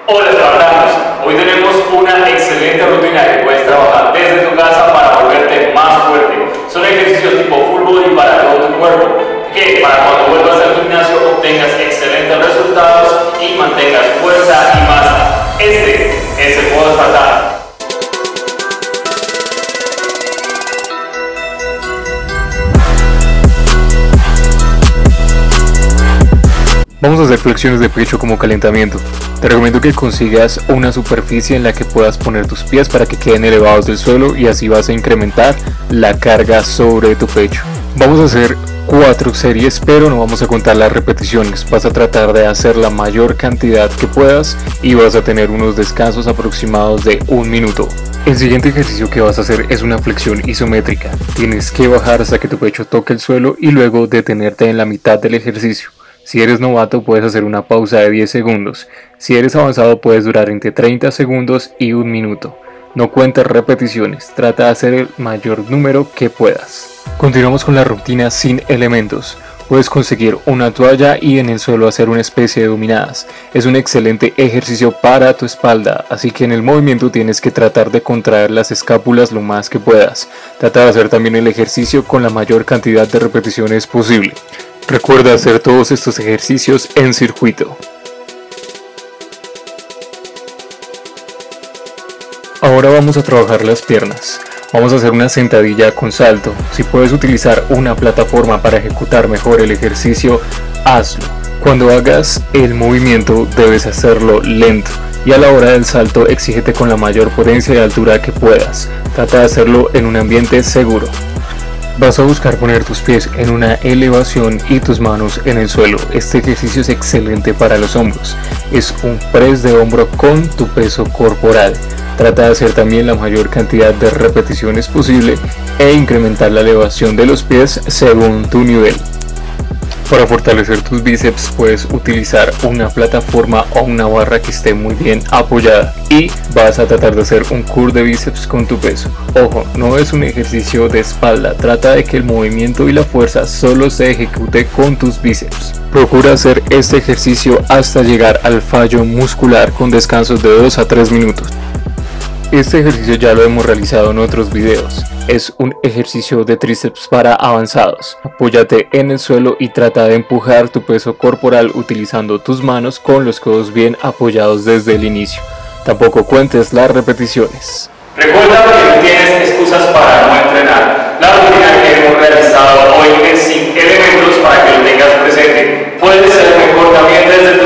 Hola espartanos, hoy tenemos una excelente rutina que puedes trabajar desde tu casa para volverte más fuerte. Son ejercicios tipo full body para todo tu cuerpo, que para cuando vuelvas al gimnasio obtengas excelentes resultados y mantengas fuerza y masa. Este es el modo espartano. Vamos a hacer flexiones de pecho como calentamiento. Te recomiendo que consigas una superficie en la que puedas poner tus pies para que queden elevados del suelo y así vas a incrementar la carga sobre tu pecho. Vamos a hacer 4 series, pero no vamos a contar las repeticiones. Vas a tratar de hacer la mayor cantidad que puedas y vas a tener unos descansos aproximados de 1 minuto. El siguiente ejercicio que vas a hacer es una flexión isométrica. Tienes que bajar hasta que tu pecho toque el suelo y luego detenerte en la mitad del ejercicio. Si eres novato puedes hacer una pausa de 10 segundos, si eres avanzado puedes durar entre 30 segundos y 1 minuto. No cuentes repeticiones, trata de hacer el mayor número que puedas. Continuamos con la rutina sin elementos. Puedes conseguir una toalla y en el suelo hacer una especie de dominadas. Es un excelente ejercicio para tu espalda, así que en el movimiento tienes que tratar de contraer las escápulas lo más que puedas. Trata de hacer también el ejercicio con la mayor cantidad de repeticiones posible. Recuerda hacer todos estos ejercicios en circuito. Ahora vamos a trabajar las piernas. Vamos a hacer una sentadilla con salto. Si puedes utilizar una plataforma para ejecutar mejor el ejercicio, hazlo. Cuando hagas el movimiento debes hacerlo lento y a la hora del salto exígete con la mayor potencia y altura que puedas. Trata de hacerlo en un ambiente seguro. Vas a buscar poner tus pies en una elevación y tus manos en el suelo. Este ejercicio es excelente para los hombros. Es un press de hombro con tu peso corporal. Trata de hacer también la mayor cantidad de repeticiones posible e incrementar la elevación de los pies según tu nivel. Para fortalecer tus bíceps puedes utilizar una plataforma o una barra que esté muy bien apoyada y vas a tratar de hacer un curl de bíceps con tu peso. Ojo, no es un ejercicio de espalda, trata de que el movimiento y la fuerza solo se ejecute con tus bíceps. Procura hacer este ejercicio hasta llegar al fallo muscular con descansos de 2 a 3 minutos. Este ejercicio ya lo hemos realizado en otros videos. Es un ejercicio de tríceps para avanzados. Apóyate en el suelo y trata de empujar tu peso corporal utilizando tus manos con los codos bien apoyados desde el inicio. Tampoco cuentes las repeticiones. Recuerda que no tienes excusas para no entrenar. La rutina que hemos realizado hoy es sin elementos para que lo tengas presente. Puede ser mejor también desde